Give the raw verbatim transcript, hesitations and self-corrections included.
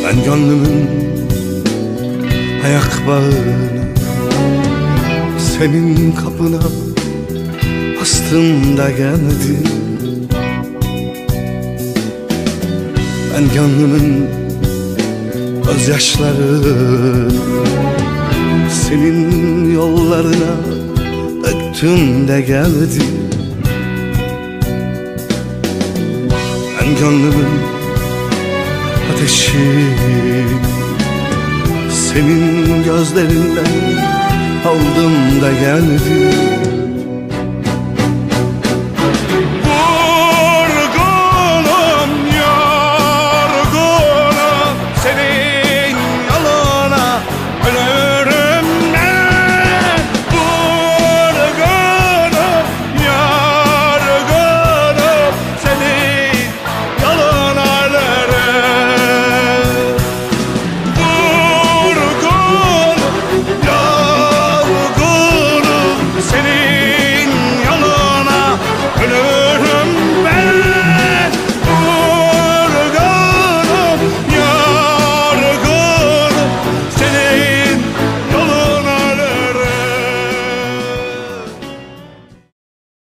Ben gönlümün ayak bağını senin kapına bastım da geldin. Ben gönlümün gözyaşları senin yollarına döktüm de geldim. Ben gönlümün ateşi senin gözlerinden aldım da geldim.